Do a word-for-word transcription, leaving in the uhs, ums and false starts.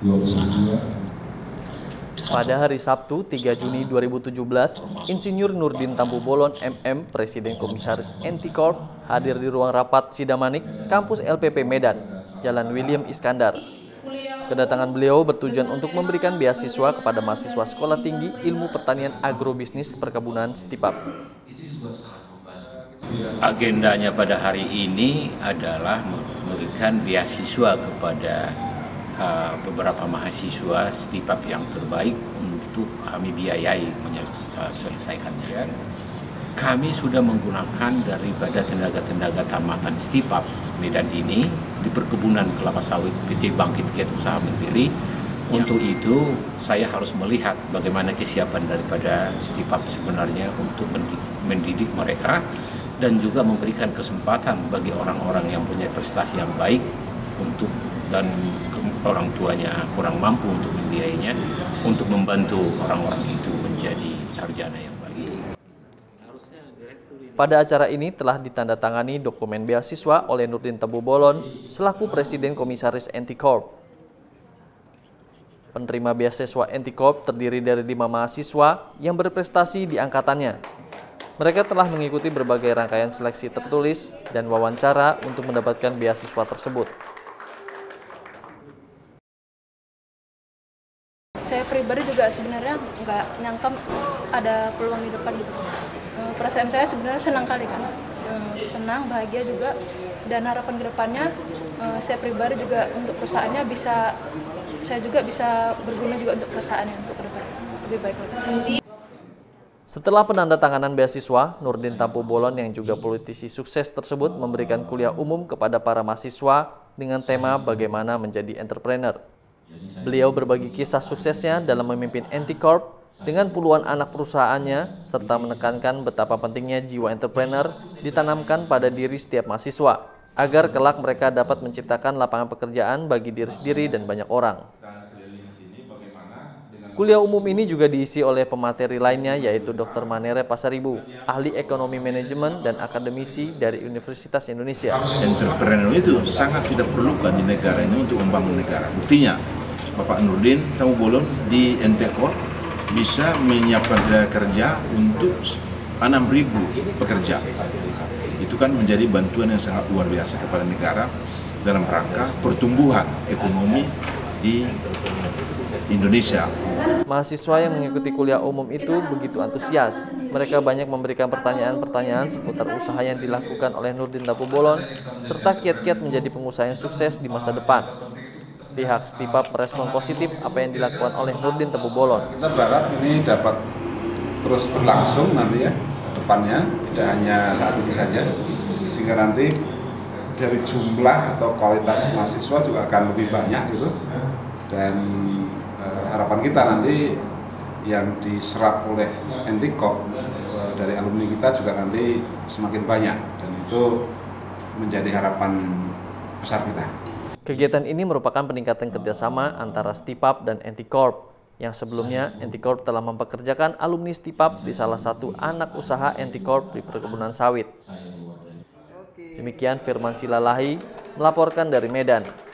Pada hari Sabtu, tiga Juni dua ribu tujuh belas, Insinyur Nurdin Tampu Bolon M M, Presiden Komisaris Anticorp, hadir di ruang rapat Sidamanik, kampus L P P Medan, Jalan William Iskandar. Kedatangan beliau bertujuan untuk memberikan beasiswa kepada mahasiswa Sekolah Tinggi Ilmu Pertanian Agrobisnis Perkebunan Stipap. Agendanya pada hari ini adalah memberikan beasiswa kepada uh, beberapa mahasiswa Stipap yang terbaik untuk kami biayai menyelesaikannya. Kami sudah menggunakan daripada tenaga-tenaga tamatan Stipap Medan ini di perkebunan kelapa sawit P T Bangkit Giat Usaha Mandiri. Untuk itu saya harus melihat bagaimana kesiapan daripada Stipap sebenarnya untuk mendidik mereka dan juga memberikan kesempatan bagi orang-orang yang punya prestasi yang baik untuk dan orang tuanya kurang mampu untuk membiayainya untuk membantu orang-orang itu menjadi sarjana yang baik. Pada acara ini telah ditandatangani dokumen beasiswa oleh Nurdin Tampu Bolon selaku Presiden Komisaris Anticorp. Penerima beasiswa Anticorp terdiri dari lima mahasiswa yang berprestasi di angkatannya. Mereka telah mengikuti berbagai rangkaian seleksi tertulis dan wawancara untuk mendapatkan beasiswa tersebut. Saya pribadi juga sebenarnya nggak nyangka ada peluang di depan gitu. Perasaan saya sebenarnya senang kali kan, senang, bahagia juga, dan harapan kedepannya saya pribadi juga untuk perusahaannya bisa, saya juga bisa berguna juga untuk perusahaannya untuk kedepan lebih baik lagi. Setelah penandatanganan beasiswa, Nurdin Tampu Bolon yang juga politisi sukses tersebut memberikan kuliah umum kepada para mahasiswa dengan tema bagaimana menjadi entrepreneur. Beliau berbagi kisah suksesnya dalam memimpin Anticorp dengan puluhan anak perusahaannya serta menekankan betapa pentingnya jiwa entrepreneur ditanamkan pada diri setiap mahasiswa agar kelak mereka dapat menciptakan lapangan pekerjaan bagi diri sendiri dan banyak orang. Kuliah umum ini juga diisi oleh pemateri lainnya yaitu Doktor Manere Pasaribu, ahli ekonomi manajemen dan akademisi dari Universitas Indonesia. Entrepreneur itu sangat kita perlukan di negara ini untuk membangun negara. Buktinya, Bapak Nurdin Tampu Bolon di Anticorp bisa menyiapkan tenaga kerja untuk enam ribu pekerja. Itu kan menjadi bantuan yang sangat luar biasa kepada negara dalam rangka pertumbuhan ekonomi di Indonesia. Mahasiswa yang mengikuti kuliah umum itu begitu antusias. Mereka banyak memberikan pertanyaan-pertanyaan seputar usaha yang dilakukan oleh Nurdin Tampu Bolon serta kiat-kiat menjadi pengusaha yang sukses di masa depan. Pihak Stipap merespon positif apa yang dilakukan oleh Nurdin Tampu Bolon. Kita berharap ini dapat terus berlangsung nanti ya depannya, tidak hanya saat ini saja, sehingga nanti dari jumlah atau kualitas mahasiswa juga akan lebih banyak gitu. Dan eh, harapan kita nanti yang diserap oleh Anticorp eh, dari alumni kita juga nanti semakin banyak, dan itu menjadi harapan besar kita. Kegiatan ini merupakan peningkatan kerjasama antara Stipap dan Anticorp, yang sebelumnya Anticorp telah mempekerjakan alumni Stipap di salah satu anak usaha Anticorp di perkebunan sawit. Demikian Firman Silalahi melaporkan dari Medan.